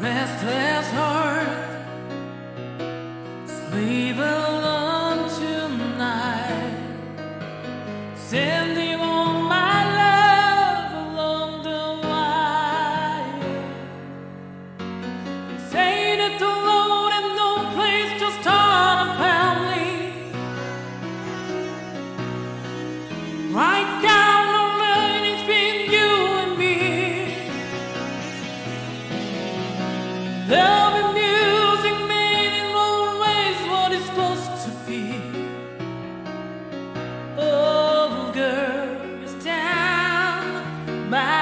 restless heart, sleep alone tonight, sending all my love along the wire. They say that the road and no place to start a family. Right down the line, it's been you and me. Love and music made in always what it's supposed to be. Oh, girl, you stand by